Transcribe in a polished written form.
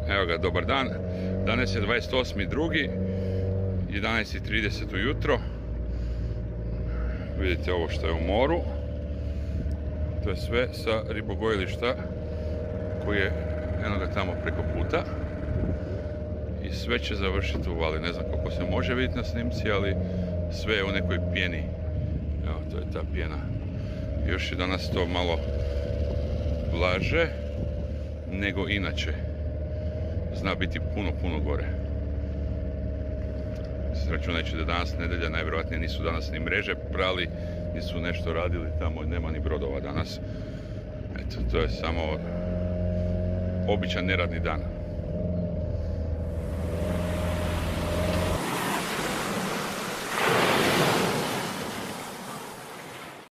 Evo ga, dobar dan. Danas je 28.2. 11.30 ujutro. Vidite ovo što je u moru. To je sve sa ribogojilišta koji je eno ga tamo preko puta. I sve će završiti u vali. Ne znam koliko se može vidjeti na snimci, ali sve je u nekoj pjeni. Evo, to je ta pjena. Još je danas to malo blaže nego inače. Zna biti puno gore. Računajući da danas nedjelja, najvjerojatnije nisu danas ni mreže prali, nisu nešto radili tamo, nema ni brodova danas. Eto, to je samo običan neradni dan.